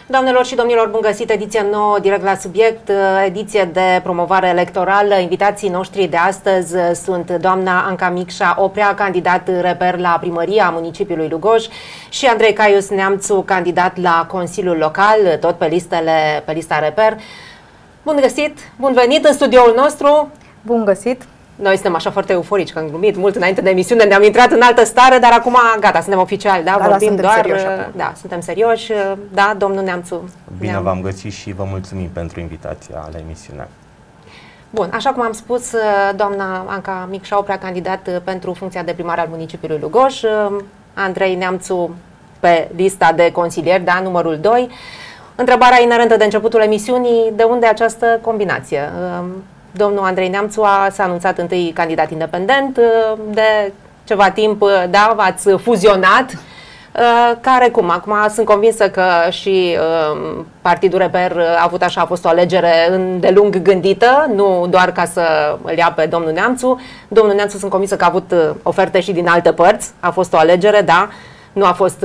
Doamnelor și domnilor, bun găsit, ediție nouă, direct la subiect, ediție de promovare electorală. Invitații noștri de astăzi sunt doamna Anca Micșa Oprea, candidat reper la primăria municipiului Lugoj, și Andrei Caius Neamțu, candidat la Consiliul Local, tot pe lista reper. Bun găsit, bun venit în studioul nostru. Bun găsit. Noi suntem așa foarte euforici, că am glumit mult înainte de emisiune, ne-am intrat în altă stare, dar acum gata, suntem oficiali, da? Vorbim doar, serioși, da, suntem serioși, da, domnul Neamțu. Bine v-am găsit și vă mulțumim pentru invitația la emisiune. Bun, așa cum am spus, doamna Anca Micșa Oprea, candidat pentru funcția de primar al municipiului Lugoj, Andrei Neamțu pe lista de consilieri, da, numărul 2. Întrebarea inerentă de începutul emisiunii, de unde această combinație? Domnul Andrei Neamțu s-a anunțat întâi candidat independent, de ceva timp, da, v-ați fuzionat. Care cum? Acum sunt convinsă că și Partidul Reper a fost o alegere îndelung gândită, nu doar ca să îl ia pe domnul Neamțu. Domnul Neamțu sunt convinsă că a avut oferte și din alte părți, a fost o alegere, da, nu a fost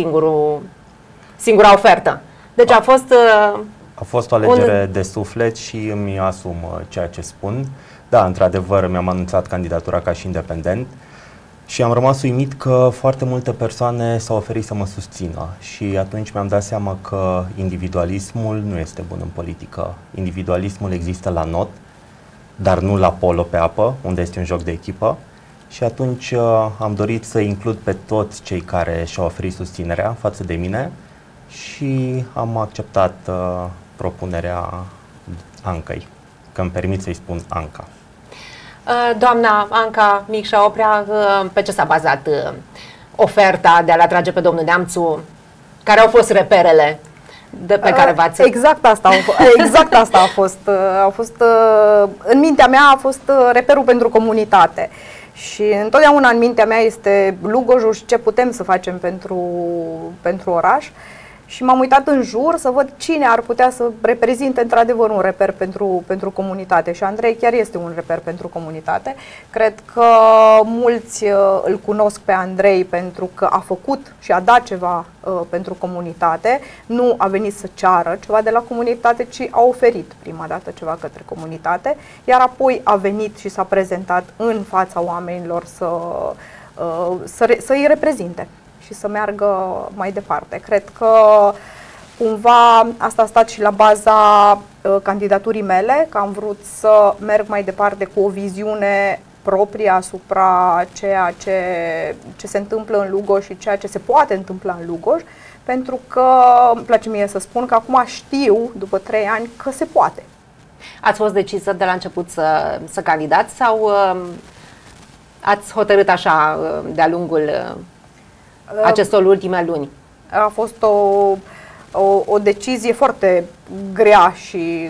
singura ofertă. Deci a fost o alegere de suflet și îmi asum ceea ce spun. Da, într-adevăr, mi-am anunțat candidatura ca și independent și am rămas uimit că foarte multe persoane s-au oferit să mă susțină și atunci mi-am dat seama că individualismul nu este bun în politică. Individualismul există la not, dar nu la polo pe apă, unde este un joc de echipă. Și atunci am dorit să includ pe toți cei care și-au oferit susținerea față de mine și am acceptat propunerea Ancăi, că îmi permit să-i spun Anca. Doamna Anca Micșa Oprea, pe ce s-a bazat oferta de a-l atrage pe domnul Neamțu? Care au fost reperele pe care v-ați... Exact asta a fost, în mintea mea a fost reperul pentru comunitate. Și întotdeauna în mintea mea este Lugojul și ce putem să facem pentru oraș. Și m-am uitat în jur să văd cine ar putea să reprezinte într-adevăr un reper pentru comunitate. Și Andrei chiar este un reper pentru comunitate. Cred că mulți îl cunosc pe Andrei pentru că a făcut și a dat ceva pentru comunitate. Nu a venit să ceară ceva de la comunitate, ci a oferit prima dată ceva către comunitate. Iar apoi a venit și s-a prezentat în fața oamenilor să îi reprezinte și să meargă mai departe. Cred că cumva asta a stat și la baza candidaturii mele, că am vrut să merg mai departe cu o viziune proprie asupra ceea ce se întâmplă în Lugoj și ceea ce se poate întâmpla în Lugoj, pentru că îmi place mie să spun că acum știu, după 3 ani, că se poate. Ați fost decisă de la început să candidați sau ați hotărât așa de-a lungul acestor ultime luni? A fost o decizie foarte grea și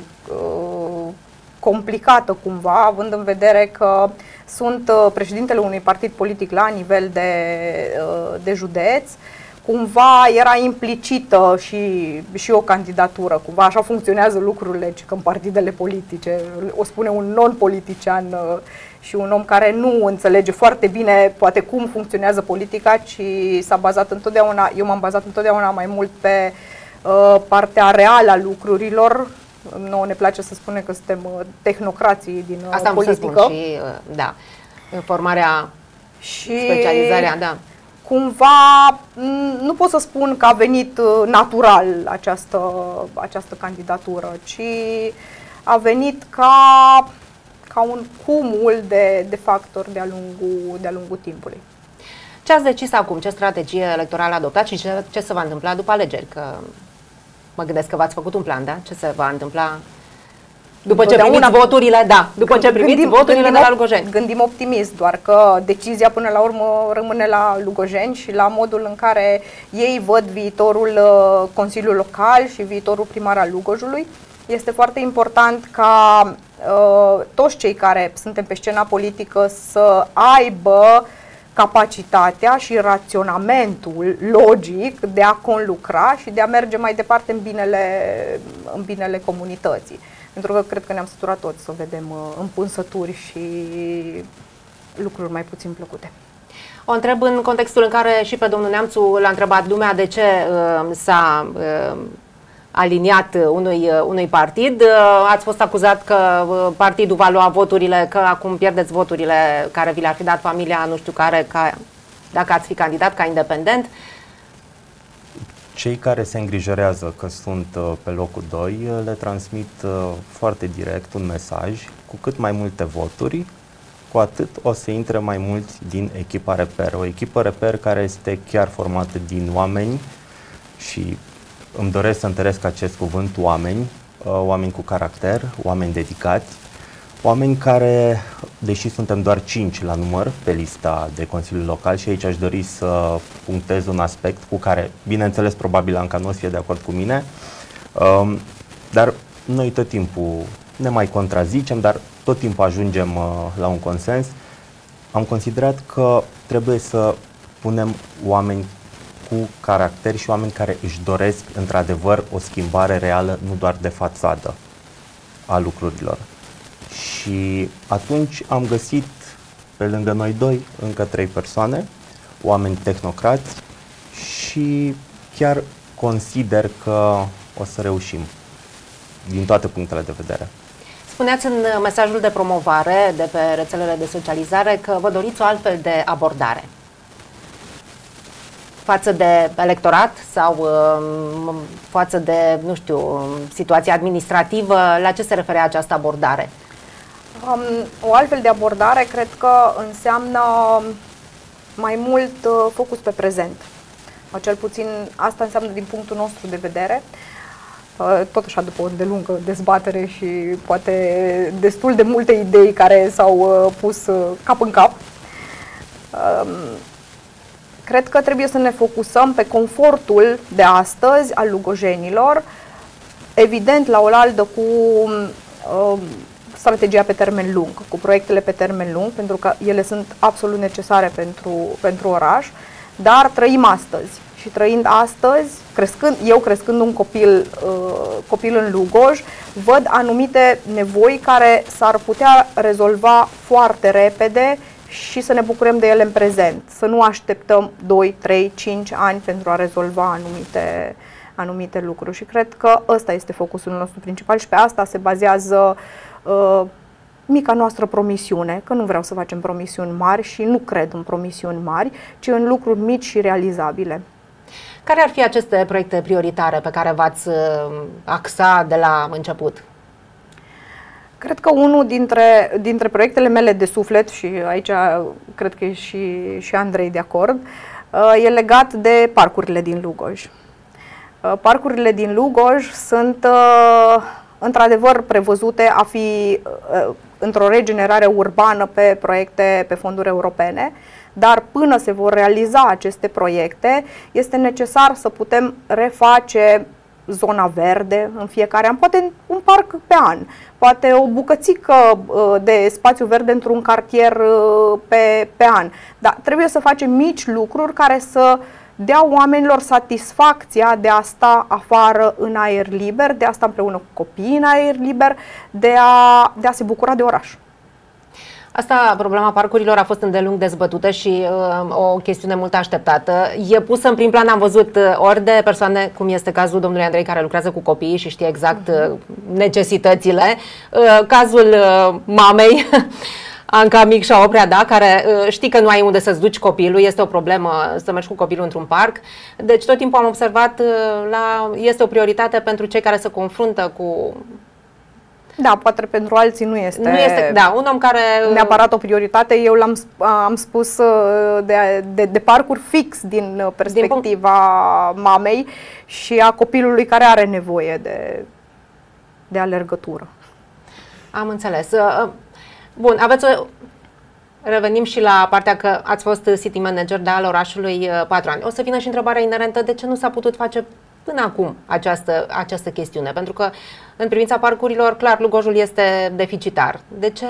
complicată cumva, având în vedere că sunt președintele unui partid politic la nivel de județ. Cumva era implicită și o candidatură, cumva așa funcționează lucrurile, că în partidele politice, o spune un non-politician și un om care nu înțelege foarte bine poate cum funcționează politica, ci s-a bazat întotdeauna, eu m-am bazat întotdeauna mai mult pe partea reală a lucrurilor. Nouă ne place să spunem că suntem tehnocrații din asta politică. Asta și, da, formarea și specializarea, da. Cumva nu pot să spun că a venit natural această candidatură, ci a venit ca un cumul de factori de-a lungul timpului. Ce ați decis acum? Ce strategie electorală adoptați și ce se va întâmpla după alegeri? Că mă gândesc că v-ați făcut un plan, da? Ce se va întâmpla după ce primiți voturile, da, după ce primiți voturile de la lugojeni? Gândim optimist, doar că decizia până la urmă rămâne la lugojeni și la modul în care ei văd viitorul Consiliul Local și viitorul primar al Lugojului. Este foarte important ca toți cei care suntem pe scena politică să aibă capacitatea și raționamentul logic de a conlucra și de a merge mai departe în binele comunității. Pentru că cred că ne-am săturat toți să vedem împunsături și lucruri mai puțin plăcute. O întreb în contextul în care și pe domnul Neamțu l-a întrebat lumea de ce s-a aliniat unui partid. Ați fost acuzat că partidul va lua voturile, că acum pierdeți voturile care vi le-ar fi dat familia, nu știu care, dacă ați fi candidat ca independent. Cei care se îngrijorează că sunt pe locul 2 le transmit foarte direct un mesaj: cu cât mai multe voturi, cu atât o să intre mai mulți din echipa Reper. O echipă Reper care este chiar formată din oameni, și îmi doresc să întăresc acest cuvânt, oameni cu caracter, oameni dedicați, oameni care, deși suntem doar 5 la număr pe lista de Consiliul Local, și aici aș dori să punctez un aspect cu care, bineînțeles, probabil Anca nu o să fie de acord cu mine, dar noi tot timpul ne mai contrazicem, dar tot timpul ajungem la un consens. Am considerat că trebuie să punem oameni cu caracter și oameni care își doresc într-adevăr o schimbare reală, nu doar de fațadă a lucrurilor. Și atunci am găsit pe lângă noi 2 încă 3 persoane, oameni tehnocrați, și chiar consider că o să reușim din toate punctele de vedere. Spuneați în mesajul de promovare de pe rețelele de socializare că vă doriți o altfel de abordare față de electorat sau față de, nu știu, situația administrativă. La ce se referea această abordare? O altfel de abordare cred că înseamnă mai mult focus pe prezent. Cel puțin asta înseamnă din punctul nostru de vedere. Tot așa, după o îndelungă dezbatere și poate destul de multe idei care s-au pus cap în cap, cred că trebuie să ne focusăm pe confortul de astăzi al lugojenilor, evident la oaltă cu strategia pe termen lung, cu proiectele pe termen lung, pentru că ele sunt absolut necesare pentru oraș, dar trăim astăzi. Și trăind astăzi, crescând un copil în Lugoj, văd anumite nevoi care s-ar putea rezolva foarte repede și să ne bucurăm de ele în prezent. Să nu așteptăm 2, 3, 5 ani pentru a rezolva anumite lucruri. Și cred că ăsta este focusul nostru principal și pe asta se bazează mica noastră promisiune, că nu vreau să facem promisiuni mari și nu cred în promisiuni mari, ci în lucruri mici și realizabile. Care ar fi aceste proiecte prioritare pe care v-ați axa de la început? Cred că unul dintre proiectele mele de suflet, și aici cred că e și Andrei de acord, e legat de parcurile din Lugoj. Parcurile din Lugoj sunt într-adevăr prevăzute a fi într-o regenerare urbană pe proiecte pe fonduri europene, dar până se vor realiza aceste proiecte, este necesar să putem reface zona verde în fiecare an, poate un parc pe an, poate o bucățică de spațiu verde într-un cartier pe an. Dar trebuie să facem mici lucruri care să dea oamenilor satisfacția de a sta afară în aer liber, de a sta împreună cu copiii în aer liber, de a se bucura de oraș. Asta, problema parcurilor, a fost îndelung dezbătută și o chestiune mult așteptată. E pusă în prim plan, am văzut ori de persoane, cum este cazul domnului Andrei, care lucrează cu copiii și știe exact necesitățile, cazul mamei, Anca Micșa-Oprea, da, care știi că nu ai unde să-ți duci copilul, este o problemă să mergi cu copilul într-un parc. Deci tot timpul am observat, este o prioritate pentru cei care se confruntă cu... Da, poate pentru alții nu este da, un om care... neapărat o prioritate. Eu am spus de parcuri fix din perspectiva mamei și a copilului care are nevoie de alergătură. Am înțeles. Bun, revenim și la partea că ați fost city manager al orașului 4 ani. O să vină și întrebarea inerentă: de ce nu s-a putut face până acum această chestiune? Pentru că în privința parcurilor, clar, Lugojul este deficitar. De ce?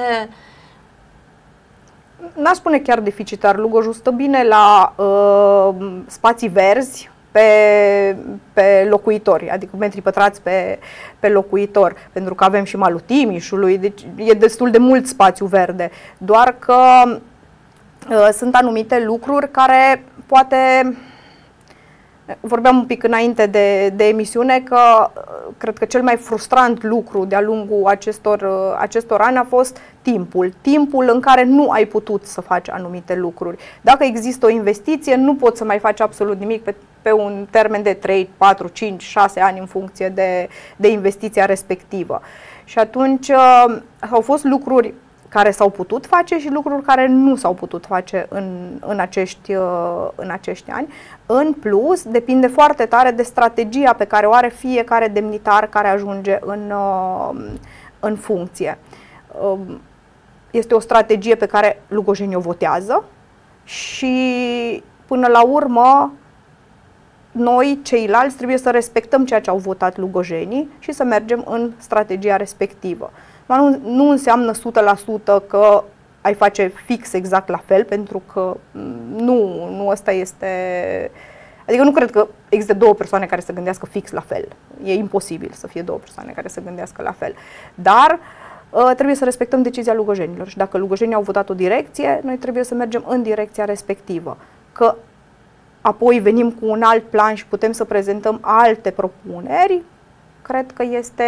N-aș spune chiar deficitar. Lugojul stă bine la spații verzi pe locuitori, adică metri pătrați pe locuitor, pentru că avem și malul Timișului, deci e destul de mult spațiu verde. Doar că sunt anumite lucruri care poate Vorbeam un pic înainte de emisiune că cred că cel mai frustrant lucru de-a lungul acestor ani a fost timpul în care nu ai putut să faci anumite lucruri. Dacă există o investiție, nu poți să mai faci absolut nimic pe un termen de 3, 4, 5, 6 ani în funcție de investiția respectivă. Și atunci au fost lucruri care s-au putut face și lucruri care nu s-au putut face în acești ani. În plus, depinde foarte tare de strategia pe care o are fiecare demnitar care ajunge în funcție. Este o strategie pe care lugojenii o votează și până la urmă noi, ceilalți, trebuie să respectăm ceea ce au votat lugojenii și să mergem în strategia respectivă. Nu înseamnă 100% că ai face fix exact la fel, pentru că nu ăsta este... Adică nu cred că există două persoane care să gândească fix la fel. E imposibil să fie două persoane care să gândească la fel. Dar trebuie să respectăm decizia lugojenilor și dacă lugojenii au votat o direcție, noi trebuie să mergem în direcția respectivă. Că apoi venim cu un alt plan și putem să prezentăm alte propuneri, cred că este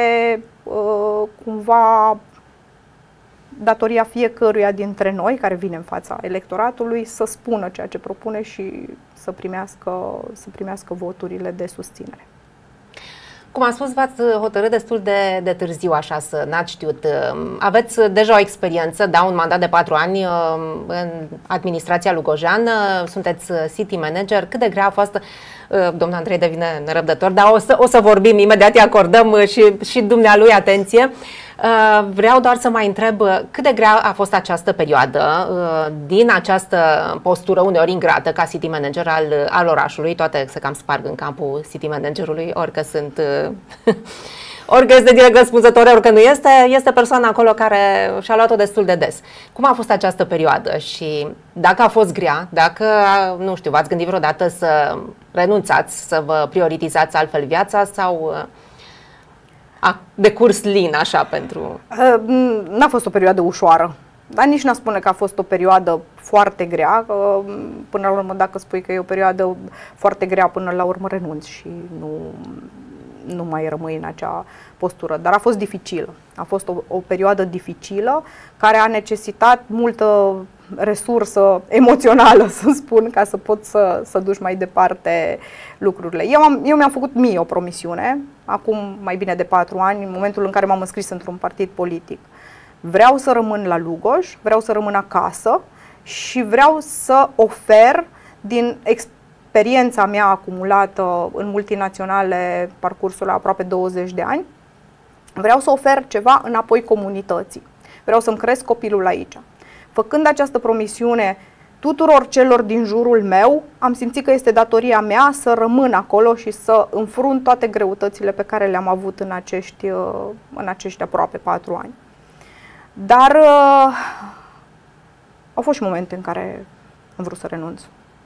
cumva datoria fiecăruia dintre noi care vine în fața electoratului să spună ceea ce propune și să primească voturile de susținere. Cum am spus, v-ați hotărât destul de târziu așa să n-ați știut. Aveți deja o experiență, da, un mandat de 4 ani în administrația lugojeană, sunteți city manager. Cât de grea a fost, domnul Andrei devine nerăbdător, dar o să vorbim imediat, îi acordăm și dumnealui atenție. Vreau doar să mai întreb cât de grea a fost această perioadă din această postură uneori ingrată ca city manager al orașului, toate se cam sparg în campul city managerului, orică sunt orică este direct răspunzător, orică nu este persoana acolo care și-a luat-o destul de des. Cum a fost această perioadă și dacă a fost grea, dacă, nu știu, v-ați gândit vreodată să renunțați, să vă prioritizați altfel viața sau de curs lin așa pentru... N-a fost o perioadă ușoară, dar nici n-a spune că a fost o perioadă foarte grea. Până la urmă, dacă spui că e o perioadă foarte grea, până la urmă renunți și nu mai rămâi în acea postură. Dar a fost dificilă. A fost o perioadă dificilă care a necesitat multă resursă emoțională, să spun, ca să poți să duci mai departe lucrurile. Eu mi-am făcut mie o promisiune, acum mai bine de 4 ani, în momentul în care m-am înscris într-un partid politic. Vreau să rămân la Lugoj, vreau să rămân acasă și vreau să ofer din experiența mea acumulată în multinaționale, parcursul la aproape 20 de ani, vreau să ofer ceva înapoi comunității. Vreau să-mi cresc copilul aici. Făcând această promisiune tuturor celor din jurul meu, am simțit că este datoria mea să rămân acolo și să înfrunt toate greutățile pe care le-am avut în acești aproape 4 ani. Dar au fost și momente în care am vrut să renunț.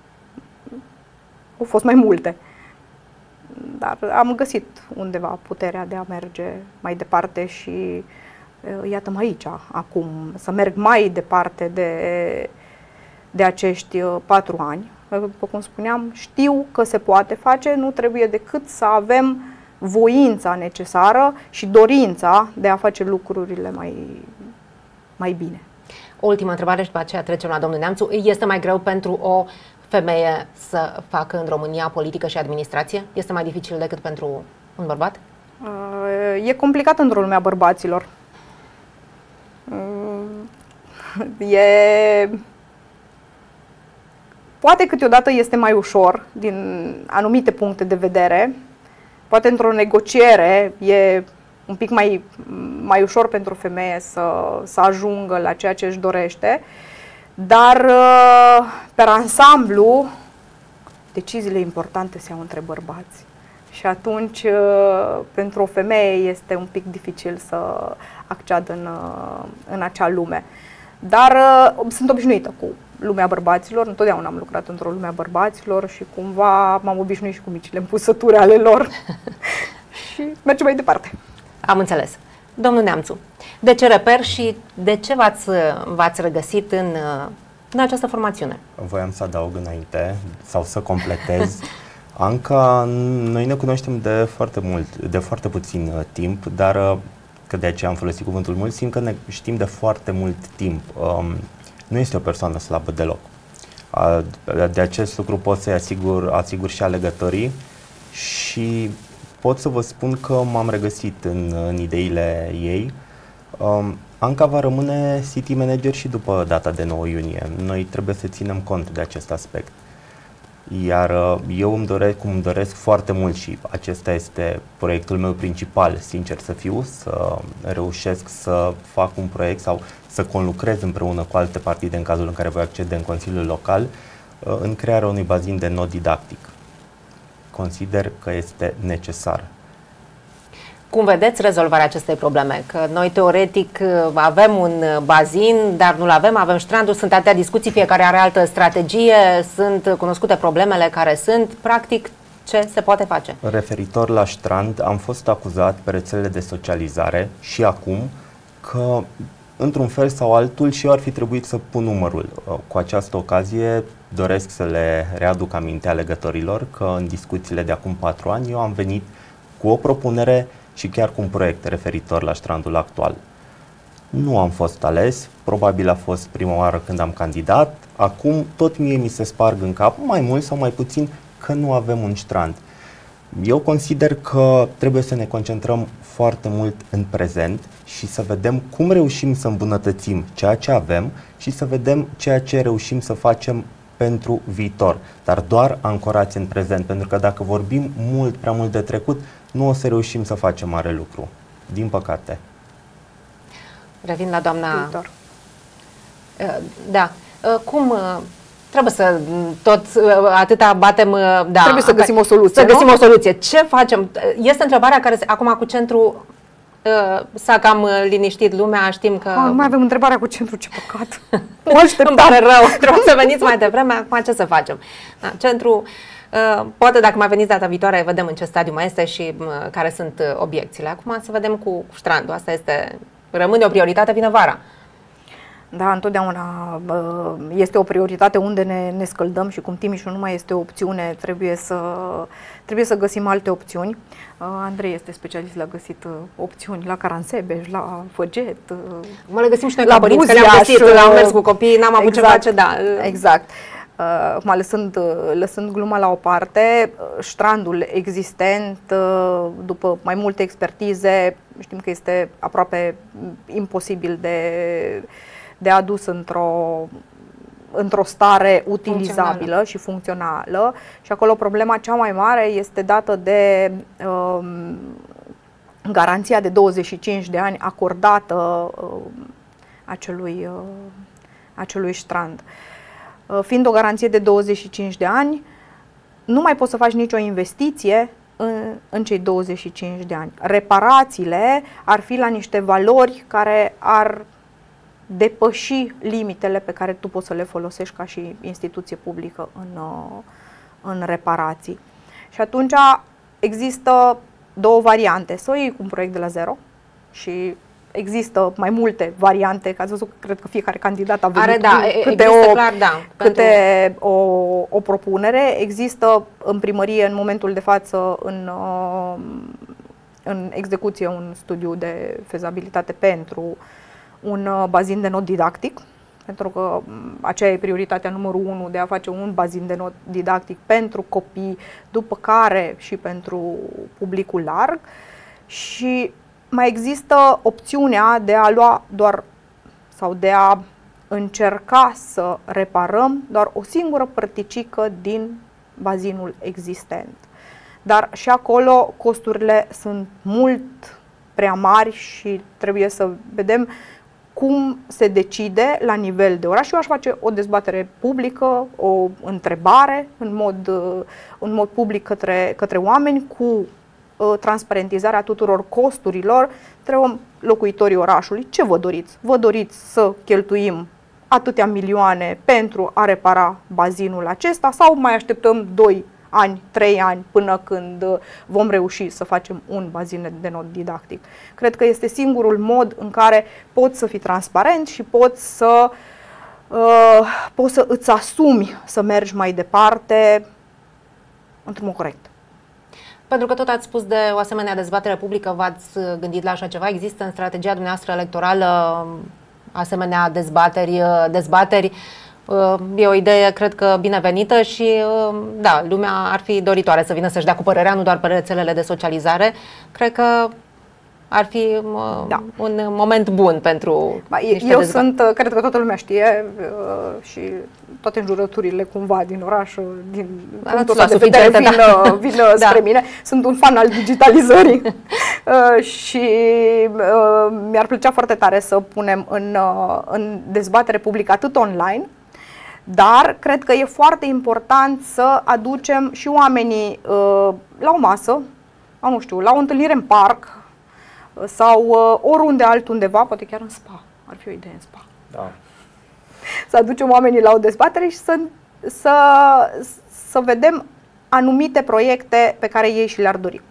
Au fost mai multe. Dar am găsit undeva puterea de a merge mai departe și iată-mă aici, acum, să merg mai departe de acești 4 ani. După cum spuneam, știu că se poate face, nu trebuie decât să avem voința necesară și dorința de a face lucrurile mai bine. O ultimă întrebare și după aceea trecem la domnul Neamțu. Este mai greu pentru o femeie să facă în România politică și administrație? Este mai dificil decât pentru un bărbat? E complicat într-o lumea bărbaților. Poate câteodată este mai ușor din anumite puncte de vedere. Poate într-o negociere e un pic mai ușor pentru femeie să ajungă la ceea ce își dorește. Dar pe ansamblu deciziile importante se iau între bărbați. Și atunci pentru o femeie este un pic dificil să acceadă în acea lume. Dar sunt obișnuită cu lumea bărbaților, întotdeauna am lucrat într-o lume a bărbaților și cumva m-am obișnuit și cu micile împusături ale lor și mergem mai departe. Am înțeles. Domnul Neamțu, de ce reper și de ce v-ați regăsit în această formațiune? Voiam să adaug înainte sau să completez. Anca, noi ne cunoaștem de foarte puțin timp, dar că de aceea am folosit cuvântul mult, simt că ne știm de foarte mult timp. Nu este o persoană slabă deloc. De acest lucru pot să-i asigur și alegătorii și pot să vă spun că m-am regăsit în ideile ei. Anca va rămâne city manager și după data de 9 iunie. Noi trebuie să ținem cont de acest aspect. Iar eu îmi doresc foarte mult și acesta este proiectul meu principal, sincer să fiu, să reușesc să fac un proiect sau să conlucrez împreună cu alte partide în cazul în care voi accede în Consiliul Local în crearea unui bazin de not didactic. Consider că este necesar. Cum vedeți rezolvarea acestei probleme? Că noi teoretic avem un bazin, dar nu-l avem strandul, sunt atâtea discuții, fiecare are altă strategie, sunt cunoscute problemele care sunt, practic ce se poate face? Referitor la strand, am fost acuzat pe rețelele de socializare și acum că într-un fel sau altul și eu ar fi trebuit să pun numărul. Cu această ocazie doresc să le readuc aminte alegătorilor că în discuțiile de acum 4 ani eu am venit cu o propunere și chiar cu un proiect referitor la strandul actual. Nu am fost ales, probabil a fost prima oară când am candidat, acum tot mie mi se sparg în cap, mai mult sau mai puțin, că nu avem un strand. Eu consider că trebuie să ne concentrăm foarte mult în prezent și să vedem cum reușim să îmbunătățim ceea ce avem și să vedem ceea ce reușim să facem pentru viitor, dar doar ancorați în prezent, pentru că dacă vorbim prea mult de trecut, nu o să reușim să facem mare lucru, din păcate. Revin la doamna... Da. Cum... Trebuie să tot atâta batem... Da, trebuie să găsim o soluție, Să găsim o soluție. Ce facem? Este întrebarea care acum cu centru s-a cam liniștit lumea, știm că... Nu mai avem întrebarea cu centru, ce păcat. Îmi pare rău, trebuie să veniți mai devreme, acum ce să facem? Da, centru, poate dacă mai veniți data viitoare, vedem în ce stadiu mai este și care sunt obiecțiile. Acum să vedem cu strandul, asta rămâne o prioritate, vine vara. Da, întotdeauna este o prioritate unde ne scăldăm și cum Timișul nu mai este o opțiune, trebuie să găsim alte opțiuni. Andrei este specialist la găsit opțiuni la Caransebeș, la Făget. Mă le găsim și noi la părinți, că le-am găsit, am mers cu copiii, n-am avut ce face, da. Exact. Lăsând gluma la o parte, strandul existent, după mai multe expertize, știm că este aproape imposibil de adus într-o stare utilizabilă și funcțională. Și acolo problema cea mai mare este dată de garanția de 25 de ani acordată acelui strand. Fiind o garanție de 25 de ani, nu mai poți să faci nicio investiție în cei 25 de ani. Reparațiile ar fi la niște valori care ar depăși limitele pe care tu poți să le folosești ca și instituție publică în reparații. Și atunci există două variante. Să o iei cu un proiect de la zero și există mai multe variante, că ați văzut, cred că fiecare candidat a venit câte o propunere. Există în primărie în momentul de față în execuție un studiu de fezabilitate pentru un bazin de not didactic, pentru că aceea e prioritatea numărul 1, de a face un bazin de not didactic pentru copii, după care și pentru publicul larg. Și mai există opțiunea de a lua doar sau de a încerca să reparăm doar o singură părticică din bazinul existent. Dar și acolo costurile sunt mult prea mari și trebuie să vedem cum se decide la nivel de oraș. Eu aș face o dezbatere publică, o întrebare în mod public către oameni, cu transparentizarea tuturor costurilor. Întrebăm locuitorii orașului: ce vă doriți? Vă doriți să cheltuim atâtea milioane pentru a repara bazinul acesta sau mai așteptăm 2 ani, 3 ani până când vom reuși să facem un bazin de not didactic? Cred că este singurul mod în care poți să fii transparent și poți să îți asumi să mergi mai departe într-un mod corect. Pentru că tot ați spus de o asemenea dezbatere publică, v-ați gândit la așa ceva? Există în strategia dumneavoastră electorală asemenea dezbateri? E o idee, cred că, binevenită și, da, lumea ar fi doritoare să vină să-și dea cu părerea, nu doar pe rețelele de socializare. Cred că ar fi un moment bun pentru Eu sunt, cred că toată lumea știe și toate înjurăturile cumva din oraș, din punctul ăsta de vedere vin spre mine. Sunt un fan al digitalizării și mi-ar plăcea foarte tare să punem în dezbatere publică atât online, dar cred că e foarte important să aducem și oamenii la o masă, nu știu, la o întâlnire în parc, sau oriunde altundeva, poate chiar în spa. Ar fi o idee în spa. Da. Să aducem oamenii la o dezbatere și să vedem anumite proiecte pe care ei și le-ar dori.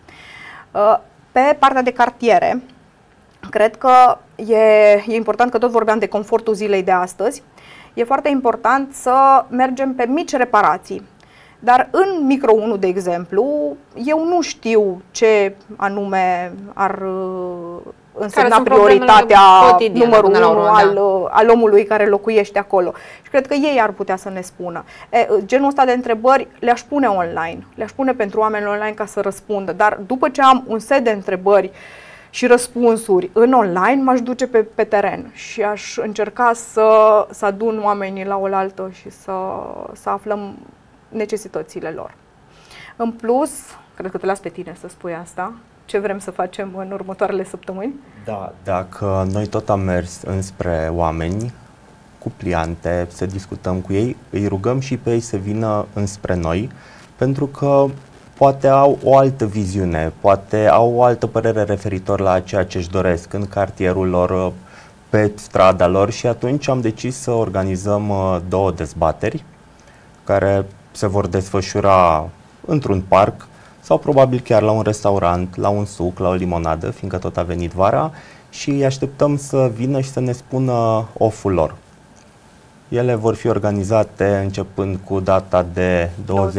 Pe partea de cartiere, cred că e important, că tot vorbeam de confortul zilei de astăzi, e foarte important să mergem pe mici reparații. Dar în Micro 1, de exemplu, eu nu știu ce anume ar însemna prioritatea numărul 1 al omului care locuiește acolo. Și cred că ei ar putea să ne spună. Genul ăsta de întrebări le-aș pune online, le-aș pune pentru oameni online ca să răspundă. Dar după ce am un set de întrebări și răspunsuri în online, m-aș duce pe teren și aș încerca să adun oamenii la oaltă și să aflăm necesitățile lor. În plus, cred că te las pe tine să spui asta, ce vrem să facem în următoarele săptămâni? Da, dacă noi tot am mers înspre oameni cu pliante, să discutăm cu ei, îi rugăm și pe ei să vină înspre noi, pentru că poate au o altă viziune, poate au o altă părere referitor la ceea ce își doresc în cartierul lor, pe strada lor, și atunci am decis să organizăm 2 dezbateri care se vor desfășura într-un parc sau probabil chiar la un restaurant, la un suc, la o limonadă, fiindcă tot a venit vara, și îi așteptăm să vină și să ne spună oful lor. Ele vor fi organizate începând cu data de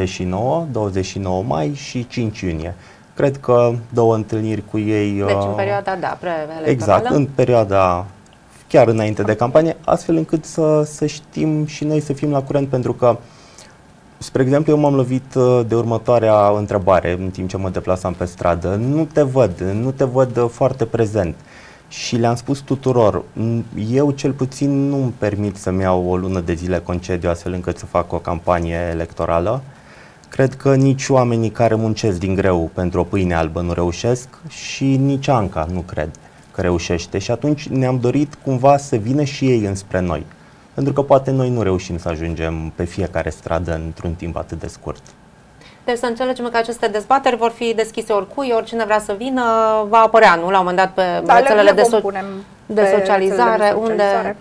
29 mai și 5 iunie. Cred că 2 întâlniri cu ei. Deci în perioada, preelectorală. Exact, în perioada chiar înainte de campanie, astfel încât să știm și noi, să fim la curent, pentru că, spre exemplu, eu m-am lovit de următoarea întrebare în timp ce mă deplasam pe stradă. Nu te văd foarte prezent. Și le-am spus tuturor, eu cel puțin nu-mi permit să-mi iau o lună de zile concediu astfel încât să fac o campanie electorală. Cred că nici oamenii care muncesc din greu pentru o pâine albă nu reușesc și nici Anca nu cred că reușește. Și atunci ne-am dorit cumva să vină și ei înspre noi. Pentru că poate noi nu reușim să ajungem pe fiecare stradă într-un timp atât de scurt. Deci să înțelegem că aceste dezbateri vor fi deschise oricui, oricine vrea să vină, va apărea, nu? La un moment dat pe rețelele de socializare, unde...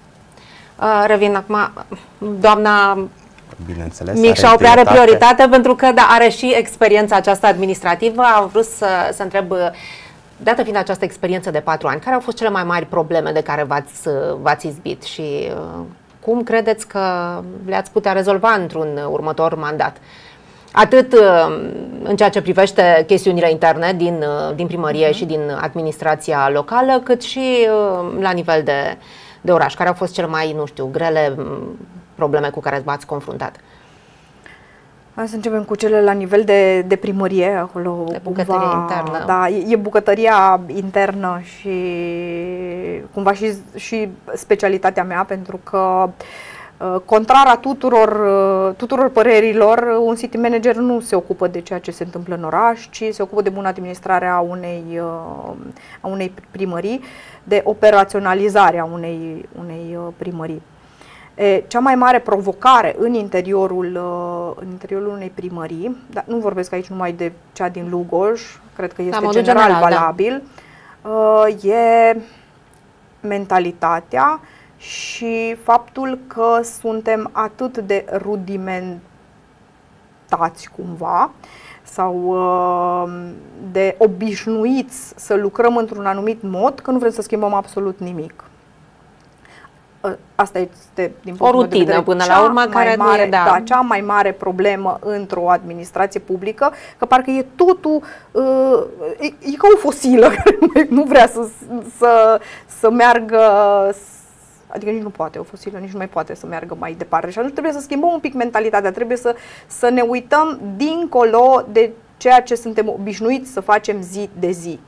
Revin acum, doamna Micșau are prioritate, pentru că are și experiența aceasta administrativă. Am vrut să întreb, dată fiind această experiență de 4 ani, care au fost cele mai mari probleme de care v-ați izbit și cum credeți că le-ați putea rezolva într-un următor mandat? Atât în ceea ce privește chestiunile interne din primărie și din administrația locală, cât și la nivel de oraș. Care au fost cele mai, grele probleme cu care v-ați confruntat? Hai să începem cu cele la nivel de primărie, acolo. De bucătărie internă. Da, e bucătăria internă și cumva și specialitatea mea, pentru că contrar a tuturor părerilor, un city manager nu se ocupă de ceea ce se întâmplă în oraș, ci se ocupă de bună administrare a unei primării, de operaționalizarea unei primării. Cea mai mare provocare în interiorul unei primării, dar nu vorbesc aici numai de cea din Lugoj, cred că este general valabil, e mentalitatea și faptul că suntem atât de rudimentați cumva sau de obișnuiți să lucrăm într-un anumit mod, că nu vrem să schimbăm absolut nimic. asta este, din o punctul meu de rutină vedere, până la urmă, care nu e, da, cea mai mare problemă într-o administrație publică, că parcă e totul, e ca o fosilă care nu vrea să meargă, adică nici nu poate, o fosilă nici nu mai poate să meargă mai departe. Și atunci trebuie să schimbăm un pic mentalitatea, trebuie să ne uităm dincolo de ceea ce suntem obișnuiți să facem zi de zi.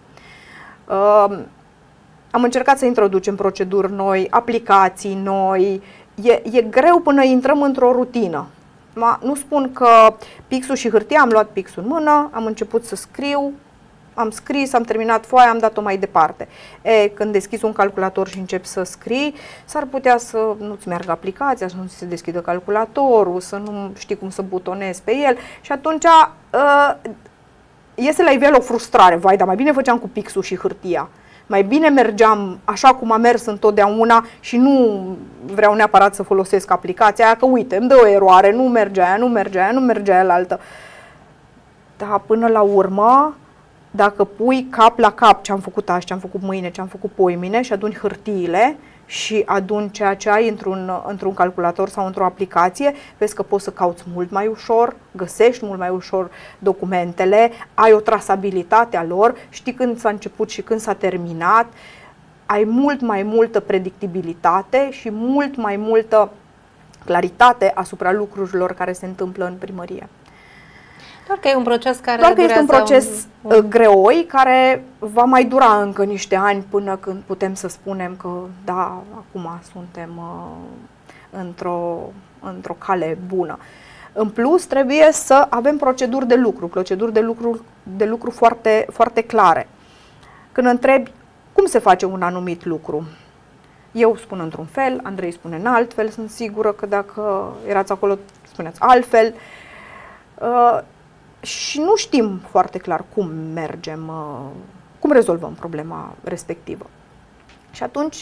Am încercat să introducem proceduri noi, aplicații noi. E greu până intrăm într-o rutină. Nu spun că pixul și hârtia, am luat pixul în mână, am început să scriu, am scris, am terminat foaia, am dat-o mai departe. Când deschizi un calculator și începi să scrii, s-ar putea să nu-ți meargă aplicația, să nu ți se deschidă calculatorul, să nu știi cum să butonezi pe el și atunci iese la iveală o frustrare. Vai, dar mai bine făceam cu pixul și hârtia. Mai bine mergeam așa cum am mers întotdeauna și nu vreau neapărat să folosesc aplicația aia, că uite, îmi dă o eroare, nu merge aia, nu merge aia la altă. Dar până la urmă, dacă pui cap la cap ce am făcut azi, ce am făcut mâine, ce am făcut poimine și aduni hârtiile și aduni ceea ce ai într-un calculator sau într-o aplicație, vezi că poți să cauți mult mai ușor, găsești mult mai ușor documentele, ai o trasabilitate a lor, știi când s-a început și când s-a terminat, ai mult mai multă predictibilitate și mult mai multă claritate asupra lucrurilor care se întâmplă în primărie. Doar că e un proces care Doar că este un proces greoi, care va mai dura încă niște ani până când putem să spunem că da, acum suntem într-o cale bună. În plus, trebuie să avem proceduri de lucru foarte, foarte clare. Când întrebi cum se face un anumit lucru, eu spun într-un fel, Andrei spune în alt fel, sunt sigură că dacă erați acolo spuneați altfel. Și nu știm foarte clar cum mergem, cum rezolvăm problema respectivă. Și atunci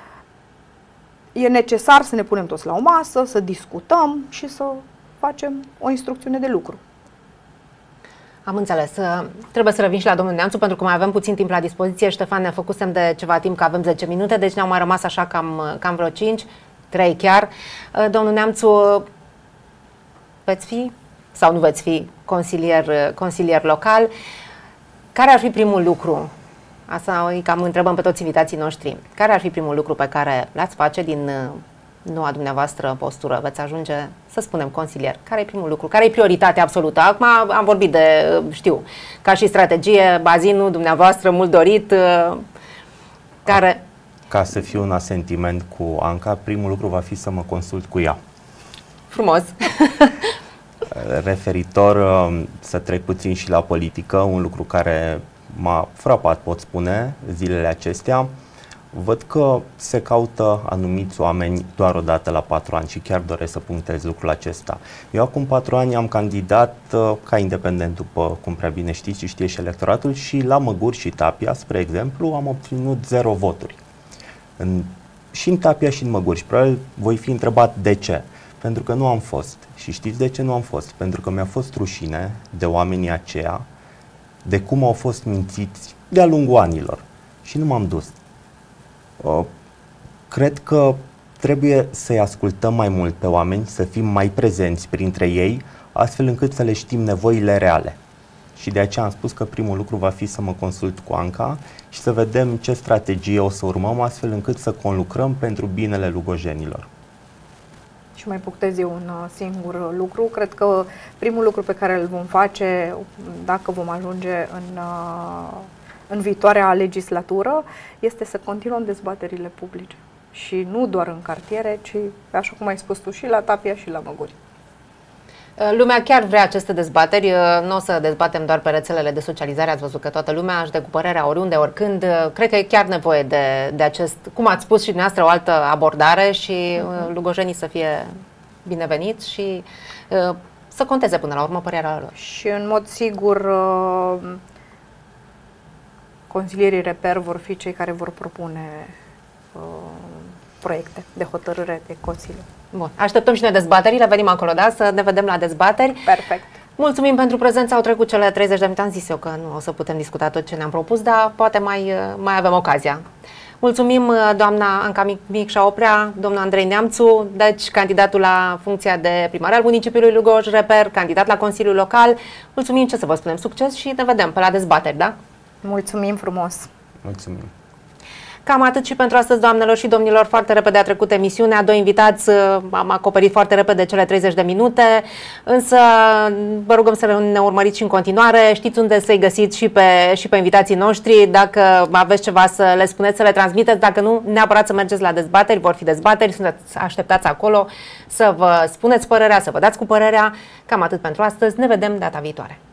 e necesar să ne punem toți la o masă, să discutăm și să facem o instrucțiune de lucru. Am înțeles. Trebuie să revin și la domnul Neamțu, pentru că mai avem puțin timp la dispoziție. Ștefan, ne făcut semn de ceva timp că avem 10 minute, deci ne-au mai rămas așa cam vreo 5, 3 chiar. Domnul Neamțu, veți fi sau nu veți fi consilier local? Care ar fi primul lucru? Asta îi cam întrebăm pe toți invitații noștri. Care ar fi primul lucru pe care l-ați face din noua dumneavoastră postură? Veți ajunge, să spunem, consilier. Care e primul lucru? Care e prioritatea absolută? Acum am vorbit de, știu, ca și strategie, bazinul dumneavoastră mult dorit, care... Ca să fiu un asentiment cu Anca, primul lucru va fi să mă consult cu ea. Frumos! Referitor, să trec puțin și la politică, un lucru care m-a frapat, pot spune, zilele acestea, văd că se caută anumiți oameni doar o dată la 4 ani și chiar doresc să punctez lucrul acesta. Eu acum 4 ani am candidat ca independent, după cum prea bine știți și știe și electoratul, și la Măguri și Tapia, spre exemplu, am obținut 0 voturi. Și în Tapia și în Măguri și probabil voi fi întrebat de ce. Pentru că nu am fost. Și știți de ce nu am fost? Pentru că mi-a fost rușine de oamenii aceia, de cum au fost mințiți de-a lungul anilor. Și nu m-am dus. Cred că trebuie să-i ascultăm mai mult pe oameni, să fim mai prezenți printre ei, astfel încât să le știm nevoile reale. Și de aceea am spus că primul lucru va fi să mă consult cu Anca și să vedem ce strategie o să urmăm, astfel încât să conlucrăm pentru binele lugojenilor. Și mai punctez eu un singur lucru. Cred că primul lucru pe care îl vom face, dacă vom ajunge în viitoarea legislatură, este să continuăm dezbaterile publice. Și nu doar în cartiere, ci, așa cum ai spus tu, și la Tapia și la Măguri. Lumea chiar vrea aceste dezbateri, nu o să dezbatem doar pe rețelele de socializare, ați văzut că toată lumea își dă cu părerea oriunde, oricând. Cred că e chiar nevoie de acest, cum ați spus și dumneavoastră, o altă abordare și lugojenii să fie bineveniți și să conteze până la urmă părerea lor. Și în mod sigur consilierii reper vor fi cei care vor propune proiecte de hotărâre de Consiliu. Bun, așteptăm și noi dezbaterile, venim acolo, da? Să ne vedem la dezbateri. Perfect. Mulțumim pentru prezența, au trecut cele 30 de minute, am zis eu că nu o să putem discuta tot ce ne-am propus, dar poate mai avem ocazia. Mulțumim, doamna Anca Micșa-Oprea, domnul Andrei Neamțu, deci candidatul la funcția de primar al municipiului Lugoj, reper, candidat la Consiliul Local. Mulțumim, ce să vă spunem, succes și ne vedem pe la dezbateri, da? Mulțumim frumos! Mulțumim! Cam atât și pentru astăzi, doamnelor și domnilor. Foarte repede a trecut emisiunea. 2 invitați, am acoperit foarte repede cele 30 de minute, însă vă rugăm să ne urmăriți și în continuare. Știți unde să-i găsiți și pe invitații noștri. Dacă aveți ceva să le spuneți, să le transmiteți. Dacă nu, neapărat să mergeți la dezbateri. Vor fi dezbateri, sunteți așteptați acolo să vă spuneți părerea, să vă dați cu părerea. Cam atât pentru astăzi. Ne vedem data viitoare.